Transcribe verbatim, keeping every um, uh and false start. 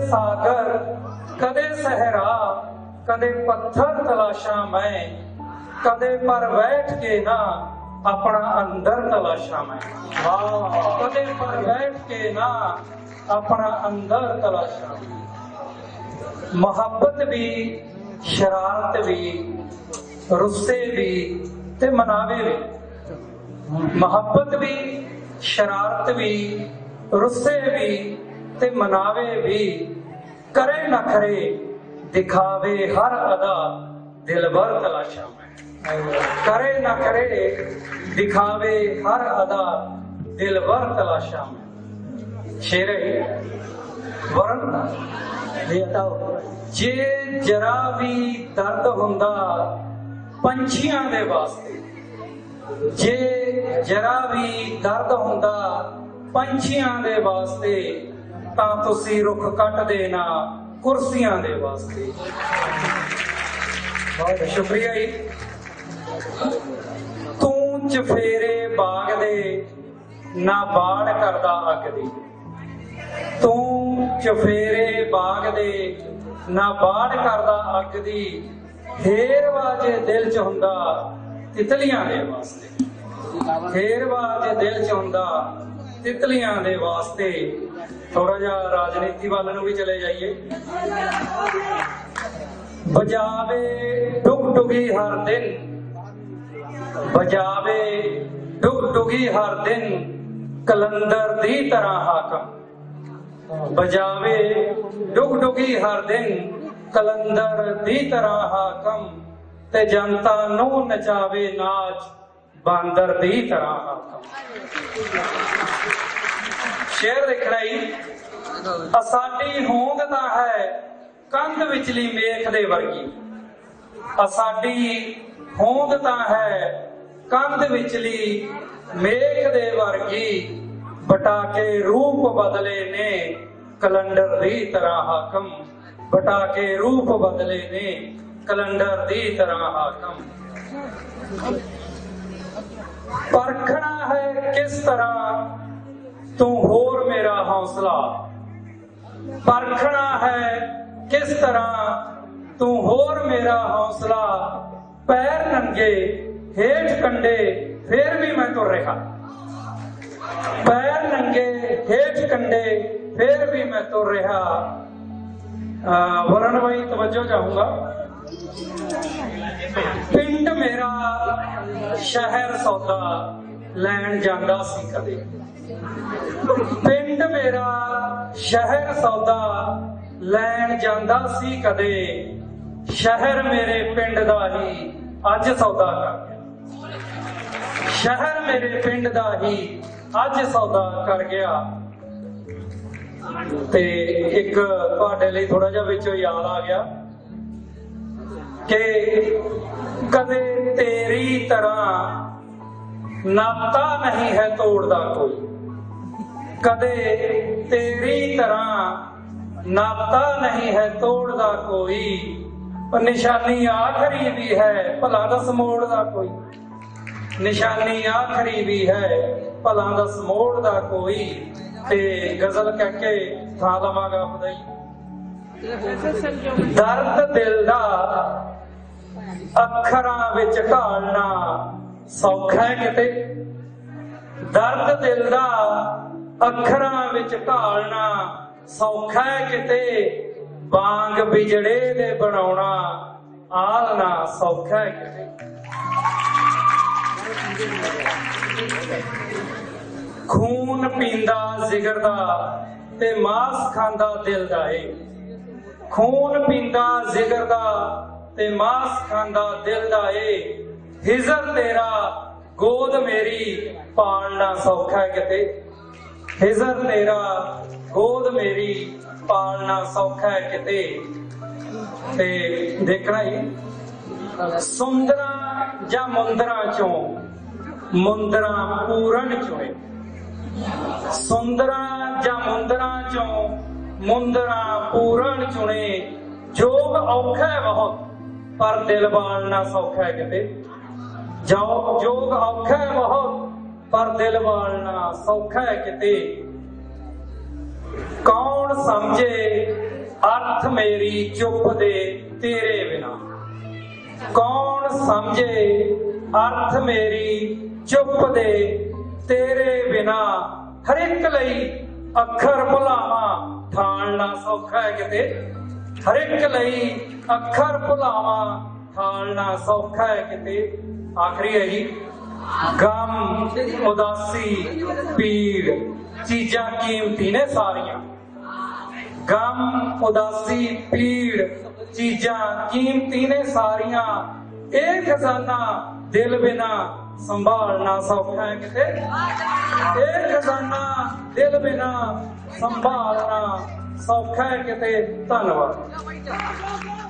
सागर कदे सहरा कदे पत्थर तलाशा मैं, कदे पर बैठ के ना अपना अंदर तलाशा मैं, कदे पर बैठ के ना अपना अंदर तलाशा। मोहब्बत भी शरारत भी रुस्से भी ते मनावे भी, मोहब्बत भी शरारत भी रुस्से भी ते मनावे भी, करे नखरे दिखावे हर अदा दिल भर तलाशा में, करे नखरे दिखावे हर अदा दिल भर तलाशा में। शेर वरण जे जरा भी दर्द हुंदा पंछियां दे वास्ते, जे जरा भी दर्द हुंदा पंछियां दे वास्ते, तां तुसी रुख कट देना कुर्सियां दे वास्ते। बहुत शुक्रिया जी। तू चफेरे बाग दे ना बाड़ करदा अग दी, तू चफेरे बाग दे ना बाड़ करदा अग दी, हेरवा जे दिल च हुंदा तितलियां दे वास्ते, हेरवा जे दिल च हुंदा तितलियां दे वास्ते। थोड़ा जा राजनीति वाले नूं भी चले जाइए। बजावे डुग डुगी हर दिन, बजावे डुग डुगी हर दिन कलंदर दी तरह हाकम, बजावे डुग डुगी हर दिन कलंदर दी तरह हाकम, ते जनता नूं नचावे नाच बांदर दी तरह हाकम। शेर देखना ही, असाडी होंद तां है कंध विचली मेख दे वर्गी, असाडी होंद तां है कंध विचली मेख दे वर्गी, बटा के रूप बदले ने कलंडर दी तरह हाकम, बटा के रूप बदले ने कलंडर दी तरह हाकम। परखना है किस तरह तू होर मेरा हौसला, परखना है किस तरह तू होर मेरा हौसला, पैर नंगे हेठ कंडे फिर भी मैं तो रहा, पैर नंगे हेठ कंडे फिर भी मैं तो रहा। वरण भाई तवज्जो चाहूंगा। पिंड मेरा शहर सौदा लैन जांदा सी कदे, पिंड मेरा शहर सौदा लैन जांदा सी कदे, शहर मेरे पिंड दा ही अज सौदा कर गया, शहर मेरे पिंड दा ही अज सौदा कर गया। ते एक तुहाडे लई थोड़ा जिहा विचों याद आ गया कि कदे तेरी तरह नाता नहीं है तोड़दा कोई, कदे तेरी तरह नाता नहीं है तोड़दा कोई, पर निशानी आखिरी भी है भला दस मोड़दा कोई, निशानी आखिरी भी है भला दस मोड़दा कोई। ते गजल कह के था लवांगा खुदाई। दर्द दिल दा अखरां विच ढालना सौखा है किते, दर्द दिल दा अखरां विच ढालना सौखा है किते, बांग बिजड़े दे बनाउणा आलना सौखा है किते। खून पींदा जिगर दा ते मास खांदा दिल दा ए, खून पींदा जिगर दा ते मास खांदा दिल दा ए, हिजर तेरा गोद मेरी पालना सौखा है किते, हिजर तेरा गोद मेरी पालना सौखा है किते। ते देखना ही सुंदरा जा मुंदरा चों मुंदरा पूरन चुने, सुंदरा जा मुंदरा चों मुंदरा पूरन चुने, जोग औखा है बहुत पर दिल बालना सौखा है किते, जो जोग औखा है बहुत पर दिल बालना सौखा है किते। कौन समझे अर्थ मेरी चुप दे तेरे बिना। कौन समझे अर्थ मेरी चुप दे तेरे बिना। हर एक लई अखर भुलावा ठालना सौखा है किते। हर एक लई अखर भुलावा ठालना सौखा है किते। आखिरी है जी, गम उदासी पीड़ चीजां कीमती ने सारियां। गम उदासी पीड़ चीजां कीमती ने सारियां। एक खजाना दिल बिना संभालना सौखा है किते। एक खजाना दिल बिना संभालना सौखा है किते। धन्यवाद।